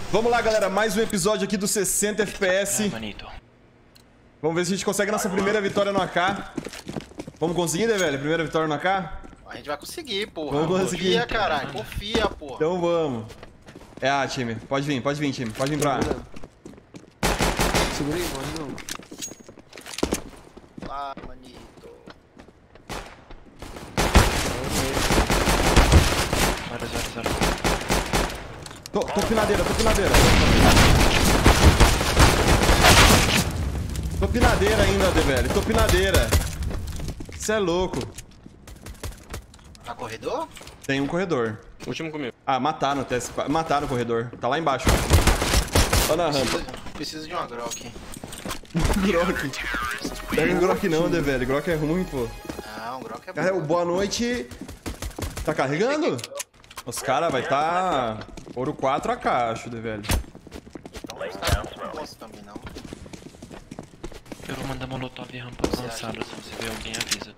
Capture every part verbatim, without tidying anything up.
Vamos lá, galera. Mais um episódio aqui do sessenta F P S. Manito. Vamos ver se a gente consegue a nossa primeira vitória no A K. Vamos conseguir, né, velho? Primeira vitória no A K? A gente vai conseguir, porra. Vamos conseguir. Confia, caralho. Confia, porra. Então vamos. É, ah, time. Pode vir, pode vir, time. Pode vir pra... Segura aí, mano. Ah, manito. Zero, zero, zero. Tô, tô pinadeira, tô pinadeira. Tô pinadeira ainda, D V L. Tô pinadeira. Cê é louco. Tá corredor? Tem um corredor. Último comigo. Ah, mataram o T S quatro. Mataram o corredor. Tá lá embaixo. Ó na rampa. Preciso, preciso de uma Grok. Grok. Pega um Grok não, D V L. Grok é ruim, pô. Não, Grok é Cara, o bom. boa noite... Tá carregando? Os caras vai tá... Ouro quatro A K, acho, D V L. Não posso também, não. Eu vou mandar molotov e rampa avançada. Se você ver alguém, avisa.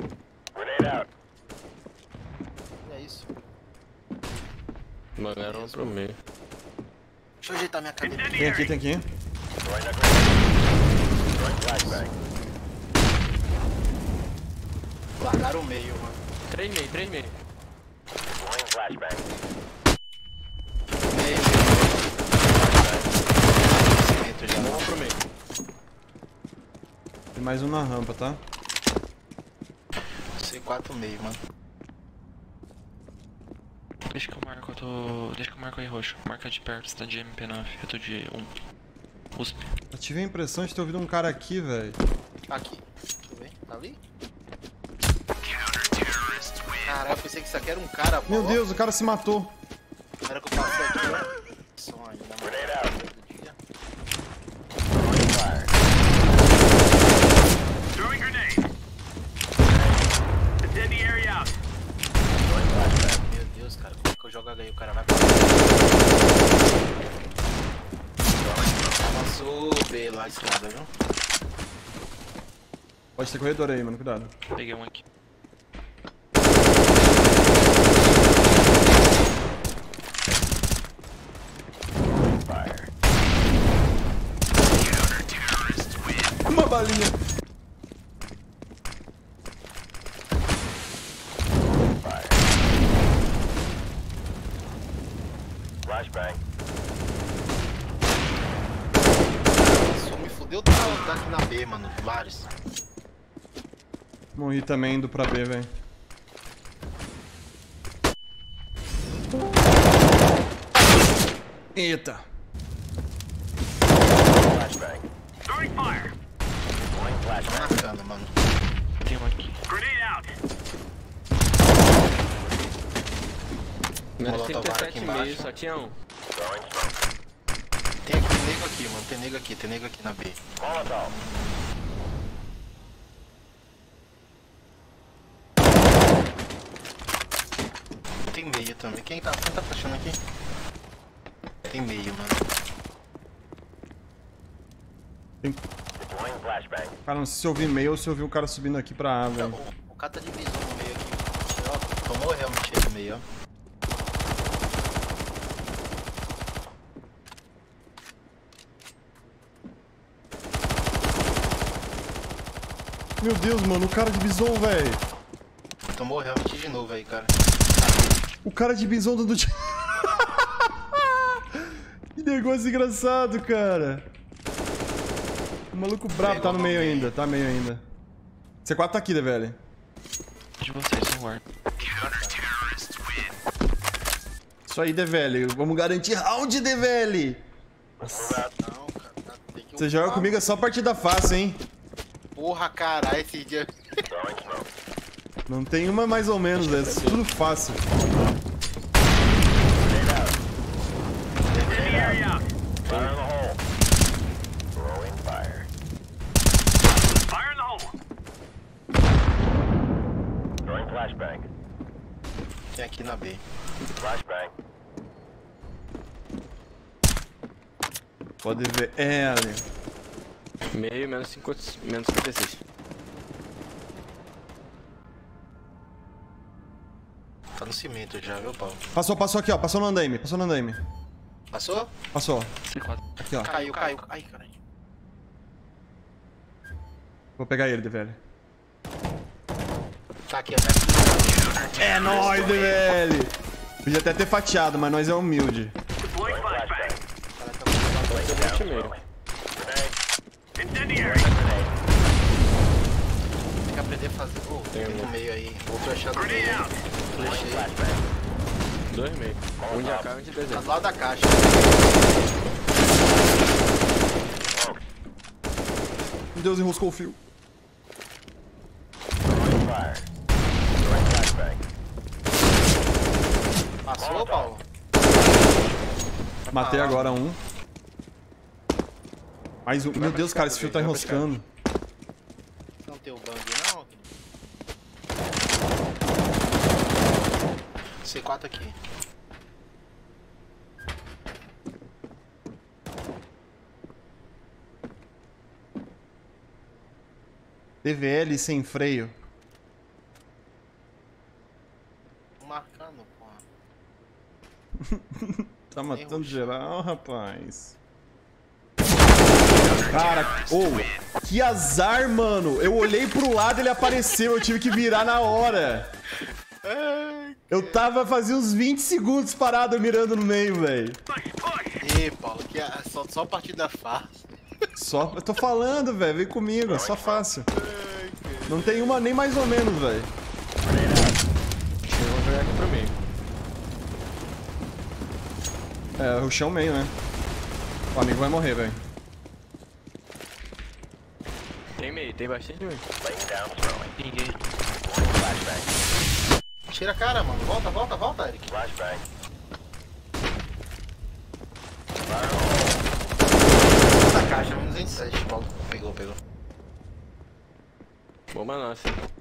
É isso. Mandaram pro meio. Deixa eu ajeitar minha cadeira. Tem aqui, tem aqui. Largaram o meio, mano. Três meio, três meio. Meio, meio. Já Vamos pro meio. Tem mais um na rampa, tá? C quatro meio, mano. Deixa que eu marco, eu tô... Deixa que eu marco aí roxo. Marca de perto, você tá de M P nove. Eu tô de um. U S P. Eu tive a impressão de ter ouvido um cara aqui, velho. Aqui. Deixa eu ver. Tá ali? Caralho, eu pensei que isso aqui era um cara, pô. Meu Deus, o cara se matou. Era que eu passei aqui, ó. Som ainda, mano. Do dia. Throwing grenade. Incendiary area out. Meu Deus, cara. Como é que eu jogo H I? O cara vai pra... Passou B lá, escada, viu? Pode ter corredor aí, mano. Cuidado. Peguei um aqui. Uma balinha. Isso me fudeu tudo daqui na B, mano. Vários. Morri também indo pra B, velho. Eita. Throwing fire. Tá marcando, mano. Tem um aqui. Grenade out. Menos Molotov trinta e aqui sete e embaixo. meio, só tinha um. Tem aqui, tem nego aqui, mano. Tem nego aqui, tem nego aqui na B. Tem meio também. Quem tá, quem tá fechando aqui? Tem meio, mano. Cara, não sei se eu ouvi meio ou se eu ouvi o cara subindo aqui pra A, velho. O, o cara tá de visão no meio aqui. Ó, tomou realmente aí no meio, ó. Meu Deus, mano, o cara de bison, velho. Tomou realmente de novo aí, cara. O cara de bison dando tiro. Que negócio engraçado, cara. O maluco brabo tá no meio ainda, tá meio ainda. C quatro tá aqui, D V L. De vocês, eu guardo. Isso aí, D V L. Vamos garantir round, D V L. Não, cara. Tá, tem que Você joga upar. comigo é só partida fácil, hein? Porra, caralho, esse dia. Não tem uma mais ou menos, é tudo fácil. Incendiary out. Fire in the hole. Tem aqui na B. Pode ver. É, ali. Meio, menos cinquenta, menos cinquenta e seis. Tá no cimento já, viu, Paulo? Passou, passou aqui, ó. Passou no andaime. Passou no andaime. Passou? Passou. C quatro. Aqui, ó. Caiu, caiu. Ai, caralho. Vou pegar ele, D V L. Tá aqui, ó. É nóis, D V L! Podia até ter fatiado, mas nós é humilde. Deploying flashbang. O cara tá muito Tem meio. Incendiary. Tem que aprender a fazer. Oh, tem no meio aí. Vou flechar no meio. Grenade out. Flechei. Dois meio. Um de A K e um de Tá deserto. do lado da caixa. Meu Deus, enroscou o fio. Passou, Paulo? Matei Ah. agora um. Mais um. Meu Deus, cara, esse fio tá enroscando. Não tem o bang, não? C quatro aqui. D V L sem freio. Tô marcando, porra. Tá matando geral, rapaz. Cara, ô, que azar, mano. Eu olhei pro lado, ele apareceu, eu tive que virar na hora. Eu tava fazia uns vinte segundos parado mirando no meio, velho. Push, push. Ih, Paulo, que é só, só a partida fácil. Só, eu tô falando, velho, vem comigo, é só fácil. Não tem uma nem mais ou menos, velho. Eu vou jogar aqui pro meio. É, o chão meio, né? O amigo vai morrer, velho. Tem meio, tem bastante meio. Ninguém. Tira a cara, mano. Volta, volta, volta, Eric. Na caixa, menos vinte e sete, Paulo. Pegou, pegou. Bomba nossa.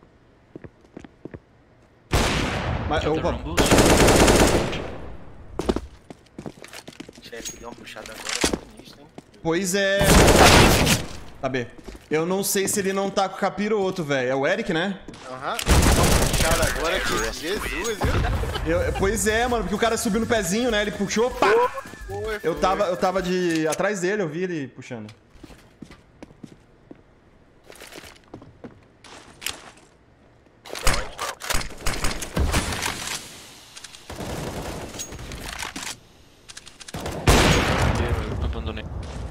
Mas, opa, Dá um boost. Chefe, deu uma puxada agora, sinistro, hein? pois é. Tá B. Eu não sei se ele não tá com o capiroto, velho. É o Eric, né? Aham. Uma puxada agora que Jesus, viu? Eu- pois é, mano, porque o cara subiu no pezinho, né? Ele puxou, pá! Foi, Eu foi. tava, eu tava de atrás dele, eu vi ele puxando. Abandonei.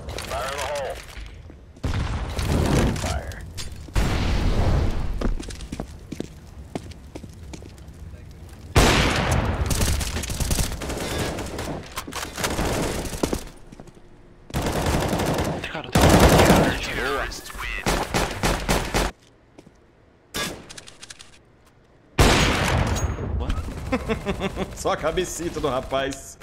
Cara, tem Só a cabecita do rapaz.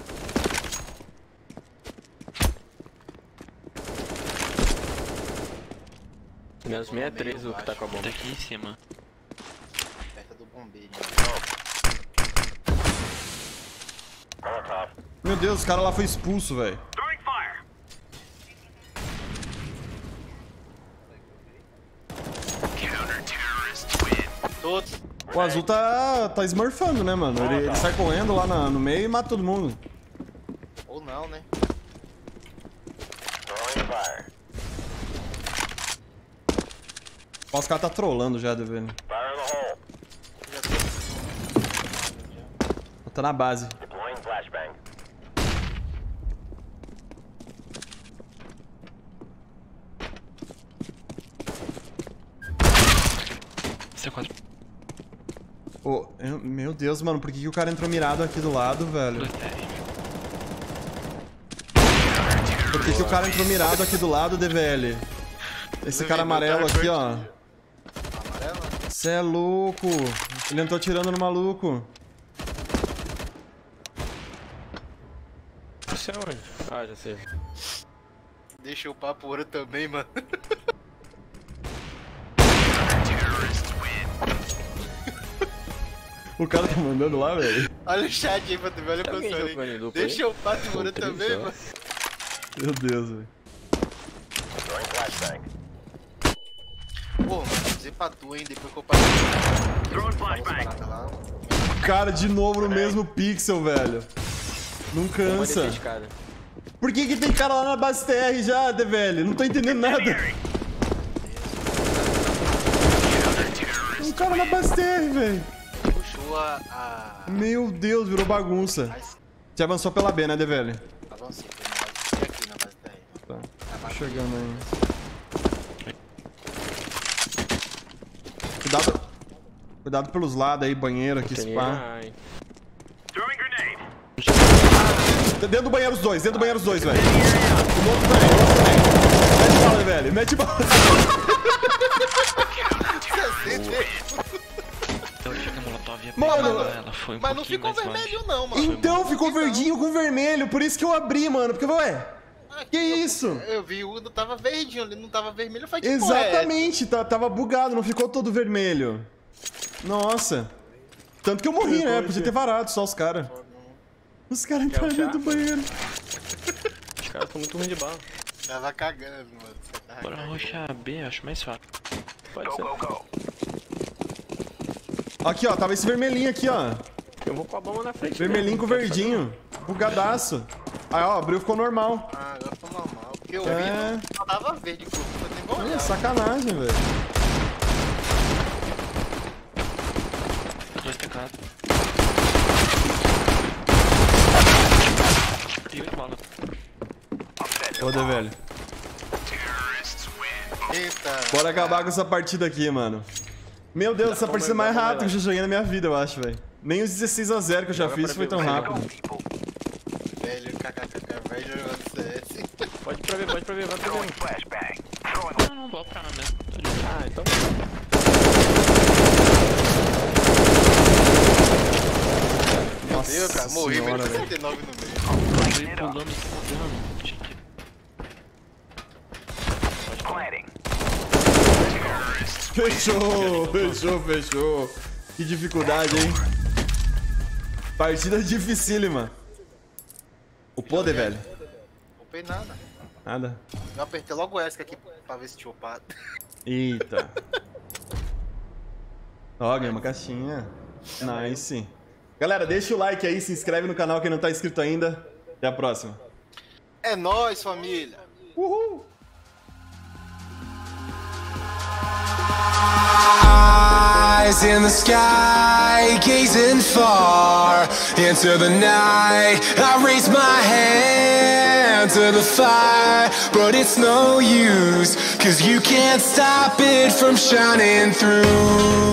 Menos sessenta e três o que tá com a bomba. Tá aqui em cima. Perto do bombeiro. Meu Deus, o cara lá foi expulso, velho. Throwing fire. Todos. O azul tá, tá smurfando, né, mano? Ele, ele sai correndo lá na- no meio e mata todo mundo. Ou não, né? Ó, os caras tá trolando já, velho. Já tô. Tá na base. C quatro. Ô, eu- meu Deus, mano, por que, que o cara entrou mirado aqui do lado, velho? Dois R. Por que, que o cara entrou mirado aqui do lado, D V L? Esse cara amarelo aqui, ó. Amarela? Cê é louco. Ele entrou tirando no maluco. Isso é onde? Ah, já sei. Deixa o papo ouro também, mano. O cara tá mandando lá, velho. Olha o chat aí pra tu ver, olha o Tem alguém console jogando em aí. dupla Deixa aí? o papo ouro Com três também, só. mano. Meu Deus, velho. Pô, mano, vou dizer pra tu, hein, depois que eu passei. Throwing Falou as flashbang. paradas lá. Cara, de novo no mesmo pixel, velho. Não Bomba cansa. dessa escada. Por que que tem cara lá na base T R já, D V L? Não tô entendendo nada. Tem um cara na base T R, velho. Puxou a, a... Meu Deus, virou bagunça. Você avançou pela B, né, D V L? Avancei, tem aqui na base T R. Tá, tô chegando aí. Cuidado. Cuidado pelos lados aí, banheiro aqui, spa. Throwing grenade. Dentro do banheiro os dois, dentro do banheiro os dois, velho. O outro também, o outro também. Mete bala, velho, mete bala. Mano, ela foi um mas não ficou mais vermelho longe. não, mano. então ficou verdinho com vermelho, por isso que eu abri, mano. Porque, ué, que isso? Eu vi o Uno tava verdinho, ele não tava vermelho, eu falei que Exatamente, tá, tava bugado, não ficou todo vermelho. Nossa. Tanto que eu morri, né? Podia ter varado só os caras. Os caras entraram dentro do banheiro. Os caras estão muito ruins de bala. Tava cagando, mano. Você tava Bora cagando. rushar B, acho mais fácil. Pode ser. Aqui, ó, tava esse vermelhinho aqui, ó. Eu vou com a bomba na frente. Vermelhinho mesmo, com não quero verdinho. Bugadaço. Aí, ó, abriu, ficou normal. Ah, agora ficou normal. Porque eu É. vi, não só tava verde, pô. Eu nem vou É, olhar. sacanagem, velho. Dois pecados. Perdi oito balas. Ô, D V L. Eita. Bora acabar com essa partida aqui, mano. Meu Deus, essa partida é mais rápida que eu já joguei na minha vida, eu acho, velho. Nem os dezesseis a zero que eu já fiz foi tão rápido. Velho, kkk, velho jogando C S. Pode ir pra ver, pode ir pra ver, vai pra ver. Não, não, vou pra mesmo. Tô de boa. Ah, então. Meu Deus, cara, morri, senhora, velho. velho. setenta e nove no meio. Eu fui pulando e pulando. Tinha que- Fechou, fechou, fechou. Que dificuldade, hein? Partida dificílima. O poder, velho. Não upei nada. Nada. Eu apertei logo essa aqui pra ver se tinha upado. Eita. Ó, ganhei uma caixinha. Nice. Galera, deixa o like aí, se inscreve no canal quem não tá inscrito ainda. Até a próxima. É nóis, família. Uhul! Eyes in the sky, gazing far into the night. I raise my hand to the fire, but it's no use, 'cause you can't stop it from shining through.